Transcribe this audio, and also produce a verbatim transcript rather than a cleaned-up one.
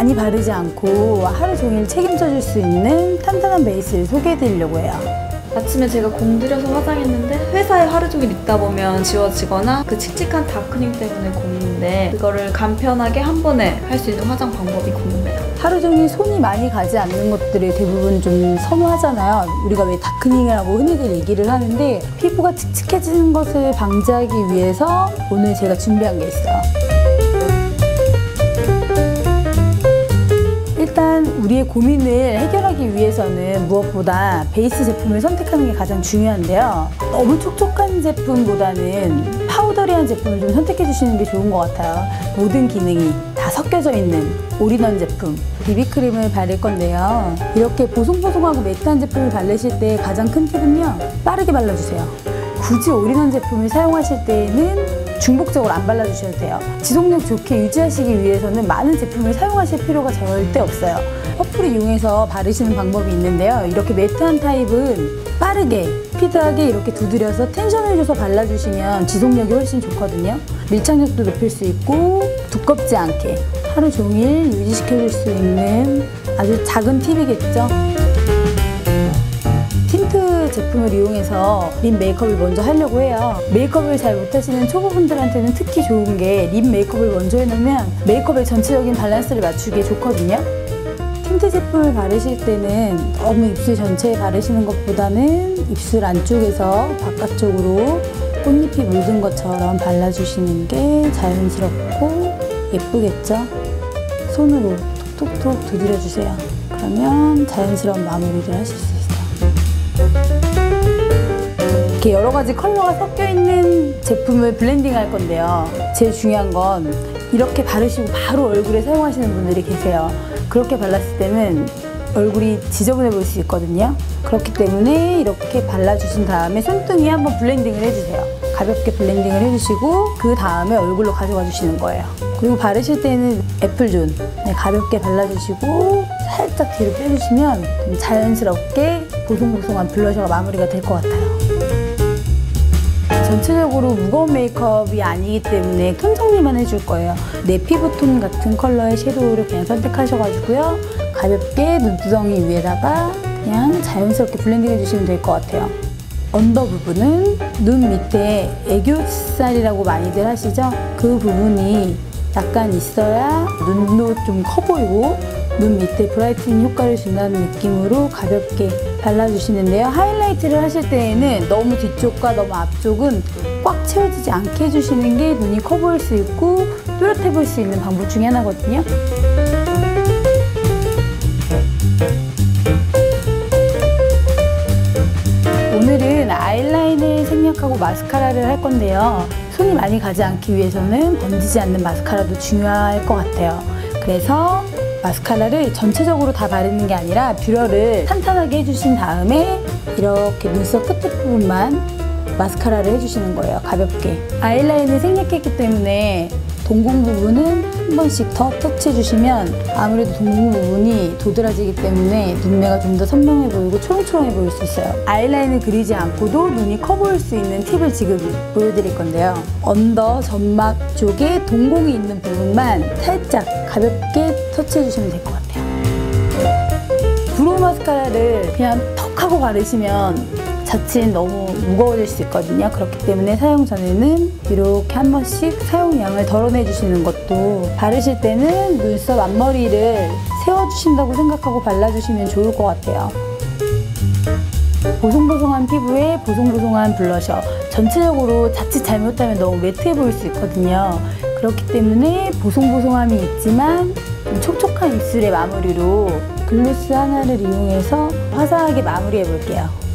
많이 바르지 않고 하루 종일 책임져 줄 수 있는 탄탄한 베이스를 소개해 드리려고 해요. 아침에 제가 공들여서 화장했는데 회사에 하루 종일 있다 보면 지워지거나 그 칙칙한 다크닝 때문에 고민인데 그거를 간편하게 한 번에 할 수 있는 화장 방법이 궁금해요. 하루 종일 손이 많이 가지 않는 것들을 대부분 좀 선호하잖아요. 우리가 왜 다크닝이라고 흔히들 얘기를 하는데 피부가 칙칙해지는 것을 방지하기 위해서 오늘 제가 준비한 게 있어요. 일단 우리의 고민을 해결하기 위해서는 무엇보다 베이스 제품을 선택하는 게 가장 중요한데요. 너무 촉촉한 제품보다는 파우더리한 제품을 좀 선택해 주시는 게 좋은 것 같아요. 모든 기능이 다 섞여져 있는 올인원 제품 비비크림을 바를 건데요. 이렇게 보송보송하고 매트한 제품을 바르실 때 가장 큰 팁은요, 빠르게 발라주세요. 굳이 올인원 제품을 사용하실 때에는 중복적으로 안 발라주셔도 돼요. 지속력 좋게 유지하시기 위해서는 많은 제품을 사용하실 필요가 절대 없어요. 퍼프를 이용해서 바르시는 방법이 있는데요. 이렇게 매트한 타입은 빠르게 스피드하게 이렇게 두드려서 텐션을 줘서 발라주시면 지속력이 훨씬 좋거든요. 밀착력도 높일 수 있고 두껍지 않게 하루 종일 유지시켜줄 수 있는 아주 작은 팁이겠죠. 틴트 제품을 이용해서 립 메이크업을 먼저 하려고 해요. 메이크업을 잘 못하시는 초보분들한테는 특히 좋은 게 립 메이크업을 먼저 해놓으면 메이크업의 전체적인 밸런스를 맞추기에 좋거든요. 틴트 제품을 바르실 때는 너무 입술 전체에 바르시는 것보다는 입술 안쪽에서 바깥쪽으로 꽃잎이 물든 것처럼 발라주시는 게 자연스럽고 예쁘겠죠? 손으로 톡톡톡 두드려주세요. 그러면 자연스러운 마무리를 하실 수 있어요. 이렇게 여러 가지 컬러가 섞여 있는 제품을 블렌딩 할 건데요. 제일 중요한 건 이렇게 바르시고 바로 얼굴에 사용하시는 분들이 계세요. 그렇게 발랐을 때는 얼굴이 지저분해 보일 수 있거든요. 그렇기 때문에 이렇게 발라주신 다음에 손등에 한번 블렌딩을 해주세요. 가볍게 블렌딩을 해주시고 그 다음에 얼굴로 가져가 주시는 거예요. 그리고 바르실 때는 애플존 네, 가볍게 발라주시고 살짝 뒤로 빼주시면 좀 자연스럽게 보송보송한 블러셔가 마무리가 될 것 같아요. 전체적으로 무거운 메이크업이 아니기 때문에 톤 정리만 해줄 거예요. 내 피부톤 같은 컬러의 섀도우를 그냥 선택하셔가지고요. 가볍게 눈두덩이 위에다가 그냥 자연스럽게 블렌딩 해주시면 될 것 같아요. 언더 부분은 눈 밑에 애교살이라고 많이들 하시죠? 그 부분이 약간 있어야 눈도 좀 커 보이고 눈 밑에 브라이트닝 효과를 준다는 느낌으로 가볍게 발라주시는데요. 하이라이트를 하실 때에는 너무 뒤쪽과 너무 앞쪽은 꽉 채워지지 않게 해주시는 게 눈이 커 보일 수 있고 뚜렷해 보일 수 있는 방법 중에 하나거든요. 오늘은 아이라인을 생략하고 마스카라를 할 건데요. 손이 많이 가지 않기 위해서는 번지지 않는 마스카라도 중요할 것 같아요. 그래서 마스카라를 전체적으로 다 바르는 게 아니라 뷰러를 탄탄하게 해주신 다음에 이렇게 눈썹 끝에 부분만 마스카라를 해주시는 거예요. 가볍게. 아이라인을 생략했기 때문에 동공 부분은 한 번씩 더 터치해주시면 아무래도 동공 부분이 도드라지기 때문에 눈매가 좀 더 선명해 보이고 초롱초롱해 보일 수 있어요. 아이라인을 그리지 않고도 눈이 커 보일 수 있는 팁을 지금 보여드릴 건데요. 언더 점막 쪽에 동공이 있는 부분만 살짝 가볍게 터치해주시면 될 것 같아요. 브로우 마스카라를 그냥 턱 하고 바르시면 자칫 너무 무거워질 수 있거든요. 그렇기 때문에 사용 전에는 이렇게 한 번씩 사용량을 덜어내주시는 것도 바르실 때는 눈썹 앞머리를 세워주신다고 생각하고 발라주시면 좋을 것 같아요. 보송보송한 피부에 보송보송한 블러셔. 전체적으로 자칫 잘못하면 너무 매트해 보일 수 있거든요. 그렇기 때문에 보송보송함이 있지만 좀 촉촉한 입술의 마무리로 글로스 하나를 이용해서 화사하게 마무리해 볼게요.